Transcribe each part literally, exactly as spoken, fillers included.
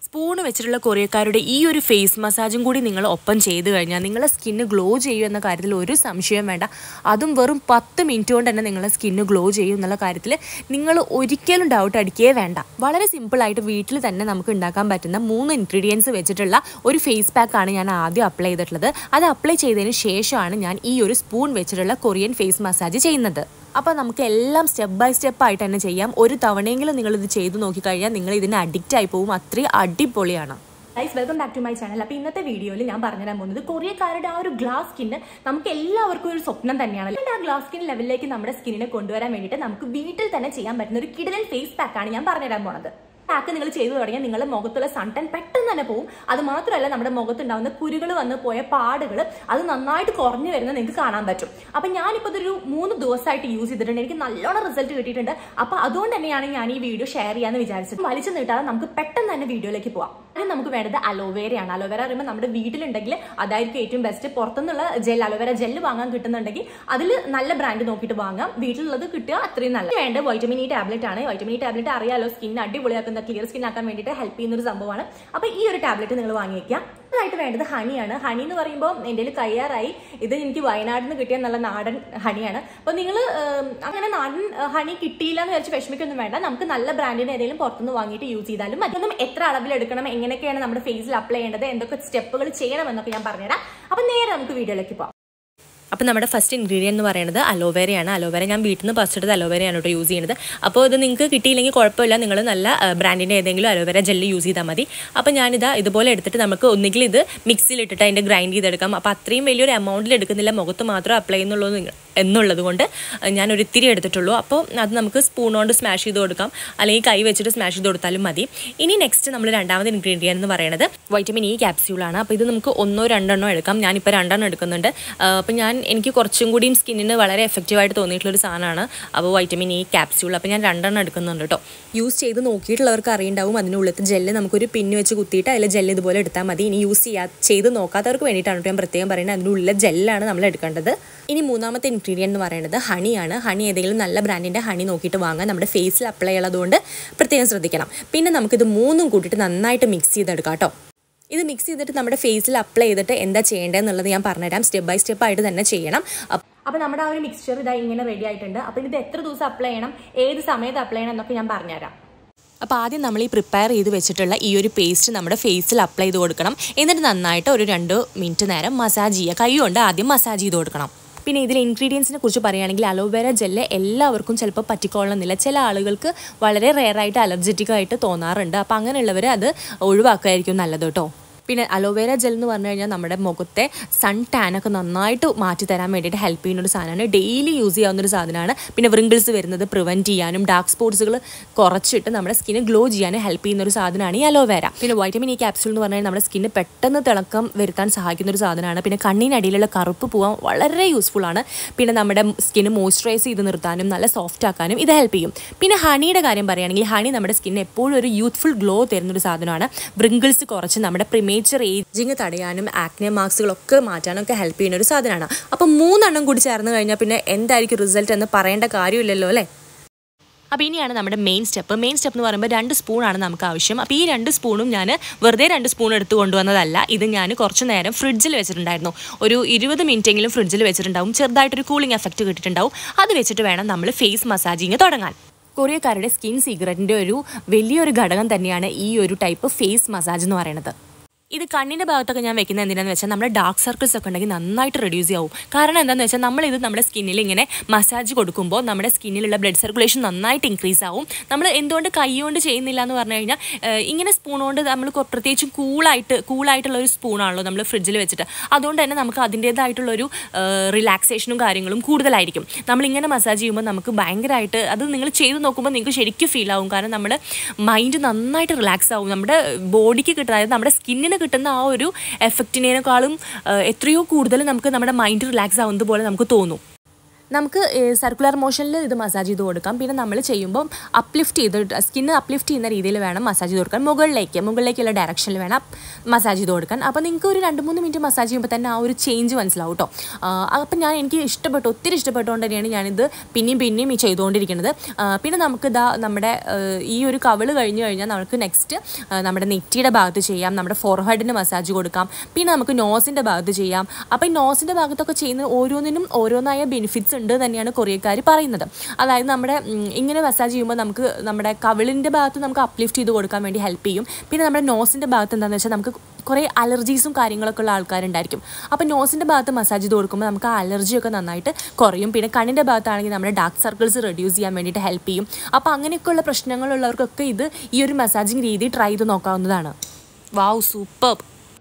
Spoon വെച്ചിട്ടുള്ള കൊറിയക്കാരുടെ ഈ ഒരു ഫേസ് മസാജും കൂടി നിങ്ങൾ ഒപ്പം ചെയ്ത് കഴിഞ്ഞാൽ നിങ്ങളുടെ സ്കിന്ന് ഗ്ലോ ചെയ്യും എന്ന കാര്യത്തിൽ ഒരു സംശയം വേണ്ട. അതും വെറും പത്ത് മിനിറ്റ് കൊണ്ട് തന്നെ നിങ്ങളുടെ സ്കിന്ന് ഗ്ലോ ചെയ്യും എന്നുള്ള കാര്യത്തിൽ നിങ്ങൾ ഒരിക്കലും ഡൗട്ട് അടിക്കുകയേ വേണ്ട. വളരെ സിമ്പിളായിട്ട് വീട്ടിൽ തന്നെ നമുക്ക് ഉണ്ടാക്കാൻ പറ്റുന്ന മൂന്ന് ഇൻഗ്രീഡിയൻസ് വെച്ചിട്ടുള്ള ഒരു ഫേസ് പാക്കാണ് ഞാൻ ആദ്യം അപ്ലൈ ചെയ്തിട്ടുള്ളത്. അത് അപ്ലൈ ചെയ്തതിന് ശേഷമാണ് ഞാൻ ഈ ഒരു സ്പൂൺ വെച്ചിട്ടുള്ള കൊറിയൻ ഫേസ് മസാജ് ചെയ്യുന്നത്. അപ്പോൾ നമുക്ക് എല്ലാം സ്റ്റെപ്പ് ബൈ സ്റ്റെപ്പ് ആയിട്ട് തന്നെ ചെയ്യാം. ഒരു തവണയെങ്കിലും നിങ്ങളിത് ചെയ്ത് നോക്കിക്കഴിഞ്ഞാൽ നിങ്ങൾ ഇതിന് അഡിക്റ്റ് ആയി പോകും. അത്രയും അടിപൊളിയാണ്. Guys, welcome back to my channel. അപ്പോൾ ഇന്നത്തെ വീഡിയോയിൽ ഞാൻ പറഞ്ഞുതരാൻ പോകുന്നത് കൊറിയക്കാരുടെ ആ ഒരു ഗ്ലാസ് സ്കിന്ന് നമുക്ക് എല്ലാവർക്കും ഒരു സ്വപ്നം തന്നെയാണ്. ആ ഗ്ലാസ് സ്കിൻ ലെവലിലേക്ക് നമ്മുടെ സ്കിന്നിനെ കൊണ്ടുവരാൻ വേണ്ടിയിട്ട് നമുക്ക് വീട്ടിൽ തന്നെ ചെയ്യാൻ പറ്റുന്ന ഒരു കിടിലൻ ഫേസ് പാക്കാണ് ഞാൻ പറഞ്ഞുതരാൻ പോകുന്നത്. പാക്ക് നിങ്ങൾ ചെയ്തു തുടങ്ങിയാൽ നിങ്ങളുടെ മുഖത്തുള്ള സൺ ടാൻ പെട്ടെന്ന് തന്നെ പോകും. അത് മാത്രമല്ല, നമ്മുടെ മുഖത്തുണ്ടാകുന്ന കുരുകൾ വന്ന് പോയ പാടുകൾ അത് നന്നായിട്ട് കുറഞ്ഞു വരുന്നത് നിങ്ങൾക്ക് കാണാൻ പറ്റും. അപ്പം ഞാനിപ്പോൾ ഇതൊരു മൂന്ന് ദിവസമായിട്ട് യൂസ് ചെയ്തിട്ടുണ്ട്. എനിക്ക് നല്ലോണം റിസൾട്ട് കിട്ടിയിട്ടുണ്ട്. അപ്പോൾ അതുകൊണ്ട് തന്നെയാണ് ഞാൻ ഈ വീഡിയോ ഷെയർ ചെയ്യാമെന്ന് വിചാരിച്ചത്. വലിച്ചു നീട്ടാതെ നമുക്ക് പെട്ടെന്ന് തന്നെ വീഡിയോയിലേക്ക് പോവാം. ആദ്യം നമുക്ക് വേണ്ടത് അലോവേരയാണ്. അലോവേര പറയുമ്പോൾ നമ്മുടെ വീട്ടിലുണ്ടെങ്കിൽ അതായിരിക്കും ഏറ്റവും ബെസ്റ്റ്. പുറത്തുനിന്നുള്ള ജെൽ, അലോവേര ജെല്ല് വാങ്ങാൻ കിട്ടുന്നുണ്ടെങ്കിൽ അതിൽ നല്ല ബ്രാൻഡ് നോക്കിയിട്ട് വാങ്ങാം. വീട്ടിലുള്ളത് കിട്ടുക അത്രയും നല്ല. വേണ്ടത് വൈറ്റമിൻ ഇ ടാബ്ലറ്റ് ആണ്. വൈറ്റമിൻ ഇ ടാബ്ലറ്റ് അറിയാലോ, സ്കിൻ അടിപൊളിയാക്കുന്ന ക്ലിയർ സ്കിൻ ആക്കാൻ വേണ്ടിയിട്ട് ഹെൽപ്പ് ചെയ്യുന്ന ഒരു സംഭവമാണ്. അപ്പോൾ ഈ ഒരു ടാബ്ലറ്റ് നിങ്ങൾ വാങ്ങി വയ്ക്കാം. ആയിട്ട് വേണ്ടത് ഹണിയാണ്. ഹണി എന്ന് പറയുമ്പോൾ എൻ്റെ കയ്യിൽ കയ്യാറായി. ഇത് എനിക്ക് വയനാട്ടിൽ നിന്ന് കിട്ടിയ നല്ല നാടൻ ഹണിയാണ്. അപ്പോൾ നിങ്ങൾ അങ്ങനെ നാടൻ ഹണി കിട്ടിയില്ല എന്ന് വിചാരിച്ച് വിഷമിക്കൊന്നും വേണ്ട. നമുക്ക് നല്ല ബ്രാൻഡിന് ഏതെങ്കിലും പുറത്തുനിന്ന് വാങ്ങിയിട്ട് യൂസ് ചെയ്താലും മതി. ഒന്നും എത്ര അളവിൽ എടുക്കണം, എങ്ങനെയൊക്കെയാണ് നമ്മുടെ ഫേസിൽ അപ്ലൈ ചെയ്യേണ്ടത്, എന്തൊക്കെ സ്റ്റെപ്പുകൾ ചെയ്യണം എന്നൊക്കെ ഞാൻ പറഞ്ഞുതരാം. അപ്പം നേരെ നമുക്ക് വീഡിയോയിലേക്ക് പോകാം. അപ്പോൾ നമ്മുടെ ഫസ്റ്റ് ഇൻഗ്രീഡിയൻ്റ് എന്ന് പറയുന്നത് അലോവേരയാണ്. അലോവേര ഞാൻ വീട്ടിൽ നിന്ന് പറിച്ചെടുത്ത് അലോവേരയാണ് കേട്ടോ യൂസ് ചെയ്യുന്നത്. അപ്പോൾ ഇത് നിങ്ങൾക്ക് കിട്ടിയില്ലെങ്കിൽ കുഴപ്പമില്ല, നിങ്ങൾ നല്ല ബ്രാൻഡിൻ്റെ ഏതെങ്കിലും അലോവേര ജെല്ല് യൂസ് ചെയ്താൽ മതി. അപ്പോൾ ഞാനിതാ ഇതുപോലെ എടുത്തിട്ട് നമുക്ക് ഒന്നുകിൽ ഇത് മിക്സിയിൽ ഇട്ടിട്ട് അതിൻ്റെ ഗ്രൈൻഡ് ചെയ്തെടുക്കാം. അപ്പോൾ അത്രയും വലിയൊരു എമൗണ്ടിൽ എടുക്കുന്നില്ല, മുഖത്ത് മാത്രം അപ്ലൈ ചെയ്യുന്നുള്ളൂ എന്നുള്ളത് കൊണ്ട് ഞാനൊരു ഇത്തിരി എടുത്തിട്ടുള്ളൂ. അപ്പോൾ അത് നമുക്ക് സ്പൂൺ കൊണ്ട് സ്മാഷ് ചെയ്ത് കൊടുക്കാം, അല്ലെങ്കിൽ കൈ വെച്ചിട്ട് സ്മാഷ് ചെയ്ത് കൊടുത്താലും മതി. ഇനി നെക്സ്റ്റ് നമ്മൾ രണ്ടാമത് ഇൻഗ്രീഡിയൻ്റ് എന്ന് പറയുന്നത് വൈറ്റമിൻ ഇ ക്യാപ്സ്യൂളാണ്. അപ്പോൾ ഇത് നമുക്ക് ഒന്നോ രണ്ടെണ്ണോ എടുക്കാം. ഞാനിപ്പോൾ രണ്ടെണ്ണം എടുക്കുന്നുണ്ട്. അപ്പോൾ ഞാൻ എനിക്ക് കുറച്ചും കൂടിയും സ്കിന്നിന് വളരെ എഫക്റ്റീവായിട്ട് തോന്നിയിട്ടുള്ളൊരു സാധനമാണ് അപ്പോൾ വൈറ്റമിൻ ഇ ക്യാപ്സ്യൂൾ. അപ്പോൾ ഞാൻ രണ്ടെണ്ണം എടുക്കുന്നുണ്ട് കേട്ടോ. യൂസ് ചെയ്ത് നോക്കിയിട്ടുള്ളവർക്ക് അറിയുണ്ടാവും അതിനുള്ളിലത്തെ ജെല്ല് നമുക്കൊരു പിന്ന് വെച്ച് കുത്തിയിട്ട് അതിൽ ജെല്ല് ഇതുപോലെ എടുത്താൽ മതി. ഇനി യൂസ് ചെയ്യാ ചെയ്ത് നോക്കാത്തവർക്ക് വേണ്ടിയിട്ടാണ് ഞാൻ പ്രത്യേകം പറയുന്നത്. അതിനുള്ളിലെ ജെല്ലാണ് നമ്മൾ എടുക്കേണ്ടത്. ഇനി മൂന്നാമത്തെ ഇൻഗ്രീഡിയൻ്റ് എന്ന് പറയുന്നത് ഹണിയാണ്. ഹണി ഏതെങ്കിലും നല്ല ബ്രാൻഡിൻ്റെ ഹണി നോക്കിയിട്ട് വാങ്ങാം. നമ്മുടെ ഫേസിൽ അപ്ലൈ ചെയ്യുന്നതുകൊണ്ട് പ്രത്യേകം ശ്രദ്ധിക്കണം. പിന്നെ നമുക്കിത് മൂന്നും കൂട്ടിയിട്ട് നന്നായിട്ട് മിക്സ് ചെയ്തെടുക്കാം കേട്ടോ. ഇത് മിക്സ് ചെയ്തിട്ട് നമ്മുടെ ഫേസിൽ അപ്ലൈ ചെയ്തിട്ട് എന്താ ചെയ്യേണ്ടതെന്നുള്ളത് ഞാൻ പറഞ്ഞുതരാം. സ്റ്റെപ്പ് ബൈ സ്റ്റെപ്പ് ആയിട്ട് തന്നെ ചെയ്യണം. അപ്പോൾ നമ്മുടെ ആ ഒരു മിക്സ്ചർ ഇതാ ഇങ്ങനെ റെഡി ആയിട്ടുണ്ട്. അപ്പോൾ ഇത് എത്ര ദിവസം അപ്ലൈ ചെയ്യണം, ഏത് സമയത്ത് അപ്ലൈ ചെയ്യണം എന്നൊക്കെ ഞാൻ പറഞ്ഞുതരാം. അപ്പോൾ ആദ്യം നമ്മൾ ഈ പ്രിപ്പയർ ചെയ്ത് വെച്ചിട്ടുള്ള ഈ ഒരു പേസ്റ്റ് നമ്മുടെ ഫേസിൽ അപ്ലൈ ചെയ്ത് കൊടുക്കണം. എന്നിട്ട് നന്നായിട്ട് ഒരു രണ്ട് മിനിറ്റ് നേരം മസാജ് ചെയ്യുക. കൈ കൊണ്ട് ആദ്യം മസാജ് ചെയ്ത് കൊടുക്കണം. പിന്നെ ഇതിൽ ഇൻഗ്രീഡിയൻസിനെ കുറിച്ച് പറയുകയാണെങ്കിൽ അലോവേര ജെല്ല് എല്ലാവർക്കും ചിലപ്പോൾ പറ്റിക്കൊള്ളണമെന്നില്ല. ചില ആളുകൾക്ക് വളരെ റെയറായിട്ട് അലർജറ്റിക് ആയിട്ട് തോന്നാറുണ്ട്. അപ്പോൾ അങ്ങനെയുള്ളവർ അത് ഒഴിവാക്കുകയായിരിക്കും നല്ലത് കേട്ടോ. പിന്നെ അലോവേര ജെൽ എന്ന് പറഞ്ഞു കഴിഞ്ഞാൽ നമ്മുടെ മുഖത്തെ സൺ ടാനൊക്കെ നന്നായിട്ട് മാറ്റി തരാൻ വേണ്ടിയിട്ട് ഹെൽപ്പ് ചെയ്യുന്നൊരു സാധനമാണ്. ഡെയിലി യൂസ് ചെയ്യാവുന്നൊരു സാധനമാണ്. പിന്നെ വ്രിങ്കിൾസ് വരുന്നത് പ്രിവെൻറ്റ് ചെയ്യാനും ഡാർക്ക് സ്പോട്സുകൾ കുറച്ചിട്ട് നമ്മുടെ സ്കിന്ന് ഗ്ലോ ചെയ്യാനും ഹെൽപ്പ് ചെയ്യുന്നൊരു സാധനമാണ് ഈ അലോവേര. പിന്നെ വൈറ്റമിൻ ഇ ക്യാപ്സ്യൂൾ എന്ന് പറഞ്ഞാൽ നമ്മുടെ സ്കിന്ന് പെട്ടെന്ന് തിളക്കം വരുത്താൻ സഹായിക്കുന്നൊരു സാധനമാണ്. പിന്നെ കണ്ണിനടിയിലുള്ള കറുപ്പ് പോകാൻ വളരെ യൂസ്ഫുൾ ആണ്. പിന്നെ നമ്മുടെ സ്കിന്ന് മോയ്സ്ചറൈസ് ചെയ്ത് നിർത്താനും നല്ല സോഫ്റ്റ് ആക്കാനും ഇത് ഹെൽപ്പ് ചെയ്യും. പിന്നെ ഹണിയുടെ കാര്യം പറയുകയാണെങ്കിൽ ഹണി നമ്മുടെ സ്കിന്ന് എപ്പോഴും ഒരു യൂത്ത്ഫുൾ ഗ്ലോ തരുന്നൊരു സാധനമാണ്. വ്രിങ്കിൾസ് കുറച്ച് നമ്മുടെ പ്രിമേച്ചർ ഏജിങ് തടയാനും ആക്നെ മാർക്സുകളൊക്കെ മാറ്റാനൊക്കെ ഹെൽപ്പ് ചെയ്യുന്ന ഒരു സാധനമാണ്. അപ്പോൾ മൂന്നെണ്ണം കൂടി ചേർന്ന് കഴിഞ്ഞാൽ പിന്നെ എന്തായിരിക്കും റിസൾട്ട് എന്ന് പറയേണ്ട കാര്യമില്ലല്ലോ അല്ലേ. അപ്പോൾ ഇനിയാണ് നമ്മുടെ മെയിൻ സ്റ്റെപ്പ്. മെയിൻ സ്റ്റെപ്പ് എന്ന് പറയുമ്പോൾ രണ്ട് സ്പൂണാണ് നമുക്ക് ആവശ്യം. അപ്പോൾ ഈ രണ്ട് സ്പൂണും ഞാൻ വെറുതെ രണ്ട് സ്പൂൺ എടുത്ത് കൊണ്ടുവന്നതല്ല. ഇത് ഞാൻ കുറച്ച് നേരം ഫ്രിഡ്ജിൽ വെച്ചിട്ടുണ്ടായിരുന്നു. ഒരു ഇരുപത് മിനിറ്റെങ്കിലും ഫ്രിഡ്ജിൽ വെച്ചിട്ടുണ്ടാവും. ചെറുതായിട്ടൊരു കൂളിംഗ് എഫക്റ്റ് കിട്ടിയിട്ടുണ്ടാവും. അത് വെച്ചിട്ട് വേണം നമ്മൾ ഫേസ് മസാജിങ് തുടങ്ങാൻ. കൊറിയക്കാരുടെ സ്കിൻ സീക്രറ്റിൻ്റെ ഒരു വലിയൊരു ഘടകം തന്നെയാണ് ഈ ഒരു ടൈപ്പ് ഫേസ് മസാജ് എന്ന് പറയുന്നത്. ഇത് കണ്ണിൻ്റെ ഭാഗത്തൊക്കെ ഞാൻ വെക്കുന്നത് എന്തിനാന്ന് വെച്ചാൽ നമ്മുടെ ഡാർക്ക് സർക്കിൾസ് ഒക്കെ ഉണ്ടെങ്കിൽ നന്നായിട്ട് റെഡ്യൂസ് ആവും. കാരണം എന്താണെന്ന് വെച്ചാൽ നമ്മളിത് നമ്മുടെ സ്കിന്നിൽ ഇങ്ങനെ മസാജ് കൊടുക്കുമ്പോൾ നമ്മുടെ സ്കിന്നിലുള്ള ബ്ലഡ് സർക്കുലേഷൻ നന്നായിട്ട് ഇൻക്രീസ് ആവും. നമ്മൾ എന്തുകൊണ്ട് കൈ കൊണ്ട് ചെയ്യുന്നില്ല എന്ന് പറഞ്ഞു കഴിഞ്ഞാൽ ഇങ്ങനെ സ്പൂൺ കൊണ്ട് നമ്മൾ പ്രത്യേകിച്ചും കൂളായിട്ട് കൂളായിട്ടുള്ള ഒരു സ്പൂണാണല്ലോ നമ്മൾ ഫ്രിഡ്ജിൽ വെച്ചിട്ട്. അതുകൊണ്ട് തന്നെ നമുക്ക് അതിൻ്റേതായിട്ടുള്ളൊരു റിലാക്സേഷനും കാര്യങ്ങളും കൂടുതലായിരിക്കും. നമ്മളിങ്ങനെ മസാജ് ചെയ്യുമ്പോൾ നമുക്ക് ഭയങ്കരമായിട്ട് അത് നിങ്ങൾ ചെയ്ത് നോക്കുമ്പോൾ നിങ്ങൾക്ക് ശരിക്കും ഫീൽ ആവും. കാരണം നമ്മുടെ മൈൻഡ് നന്നായിട്ട് റിലാക്സ് ആവും. നമ്മുടെ ബോഡിക്ക് കിട്ടുന്ന അതായത് നമ്മുടെ സ്കിന്നിന് കിട്ടുന്ന ആ ഒരു എഫക്റ്റിനേക്കാളും എത്രയോ കൂടുതൽ നമുക്ക് നമ്മുടെ മൈൻഡ് റിലാക്സ് ആവുന്നത് പോലെ നമുക്ക് തോന്നും. നമുക്ക് സർക്കുലർ മോഷനിൽ ഇത് മസാജ് ചെയ്ത് കൊടുക്കാം. പിന്നെ നമ്മൾ ചെയ്യുമ്പോൾ അപ്ലിഫ്റ്റ് ചെയ്ത് സ്കിന്ന് അപ്ലിഫ്റ്റ് ചെയ്യുന്ന രീതിയിൽ വേണം മസാജ് ചെയ്ത് കൊടുക്കാൻ. മുകളിലേക്ക് മുകളിലേക്കുള്ള ഡയറക്ഷനിൽ വേണം മസാജ് ചെയ്ത് കൊടുക്കാൻ. അപ്പോൾ നിങ്ങൾക്ക് ഒരു രണ്ട് മൂന്ന് മിനിറ്റ് മസാജ് ചെയ്യുമ്പോൾ തന്നെ ആ ഒരു ചേഞ്ച് മനസ്സിലാവും കേട്ടോ. അപ്പം ഞാൻ എനിക്ക് ഇഷ്ടപ്പെട്ടു, ഒത്തിരി ഇഷ്ടപ്പെട്ടുകൊണ്ട് തന്നെയാണ് ഞാനിത് പിന്നെയും പിന്നെയും ഈ ചെയ്തുകൊണ്ടിരിക്കുന്നത്. പിന്നെ നമുക്ക് ഇതാ നമ്മുടെ ഈ ഒരു കവിള് കഴിഞ്ഞ് കഴിഞ്ഞാൽ നമുക്ക് നെക്സ്റ്റ് നമ്മുടെ നെറ്റിയുടെ ഭാഗത്ത് ചെയ്യാം, നമ്മുടെ ഫോർഹെഡിന് മസാജ് കൊടുക്കാം. പിന്നെ നമുക്ക് നോസിൻ്റെ ഭാഗത്ത് ചെയ്യാം. അപ്പോൾ ഈ നോസിൻ്റെ ഭാഗത്തൊക്കെ ചെയ്യുന്ന ഓരോന്നിനും ഓരോന്നായ ബെനിഫിറ്റ്സ് ഉണ്ട് തന്നെയാണ് കൊറിയക്കാർ പറയുന്നത്. അതായത് നമ്മുടെ ഇങ്ങനെ മസാജ് ചെയ്യുമ്പോൾ നമുക്ക് നമ്മുടെ കവിളിൻ്റെ ഭാഗത്ത് നമുക്ക് അപ്ലിഫ്റ്റ് ചെയ്ത് കൊടുക്കാൻ വേണ്ടി ഹെൽപ്പ് ചെയ്യും. പിന്നെ നമ്മുടെ നോസിൻ്റെ ഭാഗത്ത് എന്താണെന്ന് വെച്ചാൽ നമുക്ക് കുറേ അലർജീസും കാര്യങ്ങളൊക്കെ ഉള്ള ആൾക്കാരുണ്ടായിരിക്കും. അപ്പോൾ നോസിൻ്റെ ഭാഗത്ത് മസാജ് ചെയ്ത് കൊടുക്കുമ്പോൾ നമുക്ക് ആ അലർജിയൊക്കെ നന്നായിട്ട് കുറയും. പിന്നെ കണ്ണിൻ്റെ ഭാഗത്താണെങ്കിൽ നമ്മുടെ ഡാർക്ക് സർക്കിൾസ് റെഡ്യൂസ് ചെയ്യാൻ വേണ്ടിയിട്ട് ഹെൽപ്പ് ചെയ്യും. അപ്പോൾ അങ്ങനെയൊക്കെയുള്ള പ്രശ്നങ്ങളുള്ളവർക്കൊക്കെ ഇത് ഈ ഒരു മസാജിങ് രീതി ട്രൈ ചെയ്ത് നോക്കാവുന്നതാണ്. Wow, super.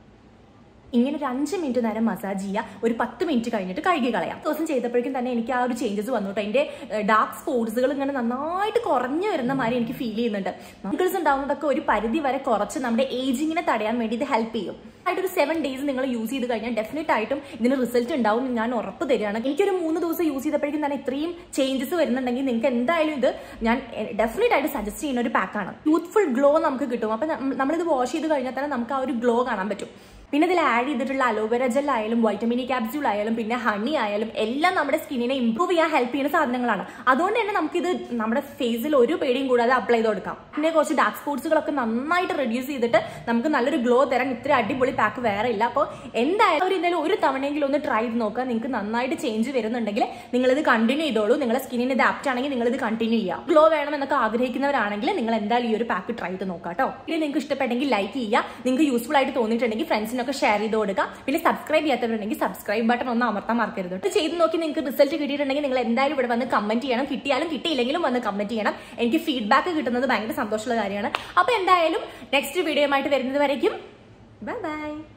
ഇങ്ങനെ ഒരു അഞ്ച് മിനിറ്റ് നേരം മസാജ് ചെയ്യുക, ഒരു പത്ത് മിനിറ്റ് കഴിഞ്ഞിട്ട് കഴുകി കളയാം. ദിവസം ചെയ്തപ്പോഴേക്കും തന്നെ എനിക്ക് ആ ഒരു ചേഞ്ചസ് വന്നു കേട്ടോ. എൻ്റെ ഡാർക്ക് സ്പോട്സുകൾ ഇങ്ങനെ നന്നായിട്ട് കുറഞ്ഞു വരുന്ന മാതിരി എനിക്ക് ഫീൽ ചെയ്യുന്നുണ്ട്. പിമ്പിൾസ് ഉണ്ടാവുന്നതൊക്കെ ഒരു പരിധി വരെ കുറച്ച് നമ്മുടെ ഏജിങ്ങിനെ തടയാൻ വേണ്ടി ഇത് ഹെൽപ്പ് ചെയ്യും. ആയിട്ടൊരു സെവൻ ഡേയ്സ് നിങ്ങൾ യൂസ് ചെയ്ത് കഴിഞ്ഞാൽ ഡെഫിനറ്റ് ആയിട്ടും ഇതിന് റിസൾട്ട് ഉണ്ടാവും ഞാൻ ഉറപ്പ് തരികയാണ്. എനിക്കൊരു മൂന്ന് ദിവസം യൂസ് ചെയ്തപ്പോഴേക്കും തന്നെ ഇത്രയും ചേഞ്ചസ് വരുന്നുണ്ടെങ്കിൽ നിങ്ങൾക്ക് എന്തായാലും ഇത് ഞാൻ ഡെഫിനറ്റ് ആയിട്ട് സജസ്റ്റ് ചെയ്യുന്ന ഒരു പാക്കാണ്. യൂത്ത്ഫുൾ ഗ്ലോ നമുക്ക് കിട്ടും. അപ്പം നമ്മളിത് വാഷ് ചെയ്ത് കഴിഞ്ഞാൽ തന്നെ നമുക്ക് ആ ഒരു ഗ്ലോ കാണാൻ പറ്റും. പിന്നെ ഇതിൽ ആഡ് ചെയ്തിട്ടുള്ള അലോവേര ജെൽ ആയാലും വൈറ്റമിൻ ഇ ക്യാപ്സ്യൂൾ ആയാലും പിന്നെ ഹണി ആയാലും എല്ലാം നമ്മുടെ സ്കിന്നിനെ ഇംപ്രൂവ് ചെയ്യാൻ ഹെൽപ്പ് ചെയ്യുന്ന സാധനങ്ങളാണ്. അതുകൊണ്ട് തന്നെ നമുക്കിത് നമ്മുടെ ഫേസിൽ ഒരു പേടിയും കൂടാതെ അപ്ലൈ ചെയ്ത് കൊടുക്കാം. പിന്നെ കുറച്ച് ഡാർക്ക് സ്പോട്സുകളൊക്കെ നന്നായിട്ട് റെഡ്യൂസ് ചെയ്തിട്ട് നമുക്ക് നല്ലൊരു ഗ്ലോ തരാൻ ഇത്ര അടിപൊളി പാക്ക് വേറെ ഇല്ല. അപ്പോൾ എന്തായാലും ഒരു എന്തായാലും ഒരു തവണയെങ്കിലും ഒന്ന് ട്രൈ ചെയ്ത് നോക്കുക. നിങ്ങൾക്ക് നന്നായിട്ട് ചേഞ്ച് വരുന്നുണ്ടെങ്കിൽ നിങ്ങളിത് കണ്ടിന്യൂ ചെയ്തോളൂ. നിങ്ങളുടെ സ്കിന്നിന് ഇത് ആപ്റ്റ് ആണെങ്കിൽ നിങ്ങളിത് കണ്ടിന്യൂ ചെയ്യാം. ഗ്ലോ വേണം എന്നൊക്കെ ആഗ്രഹിക്കുന്നവരാണെങ്കിൽ നിങ്ങൾ എന്തായാലും ഈ ഒരു പാക്ക് ട്രൈ ചെയ്ത് നോക്കാം കേട്ടോ. ഇത് നിങ്ങൾക്ക് ഇഷ്ടപ്പെട്ടെങ്കിൽ ലൈക്ക് ചെയ്യുക. നിങ്ങൾക്ക് യൂസ്ഫുൾ ആയിട്ട് തോന്നിയിട്ടുണ്ടെങ്കിൽ ഫ്രണ്ട്സിന് ഒക്കെ ഷെയർ ചെയ്ത് കൊടുക്കുക. പിന്നെ സബ്സ്ക്രൈബ് ചെയ്യാത്തവരുണ്ടെങ്കിൽ സബ്സ്ക്രൈബ് ബട്ടൺ ഒന്ന് അമർത്താൻ മറക്കരുത്. ഇത് ചെയ്ത് നോക്കി നിങ്ങൾക്ക് റിസൾട്ട് കിട്ടിയിട്ടുണ്ടെങ്കിൽ നിങ്ങൾ എന്തായാലും ഇവിടെ വന്ന് കമന്റ് ചെയ്യണം. കിട്ടിയാലും കിട്ടിയില്ലെങ്കിലും വന്ന് കമന്റ് ചെയ്യണം. എനിക്ക് ഫീഡ്ബാക്ക് കിട്ടുന്നത് ഭയങ്കര സന്തോഷമുള്ള കാര്യമാണ്. അപ്പോൾ എന്തായാലും നെക്സ്റ്റ് വീഡിയോയുമായിട്ട് വരുന്നത് വരയ്ക്കും ബൈ ബൈ.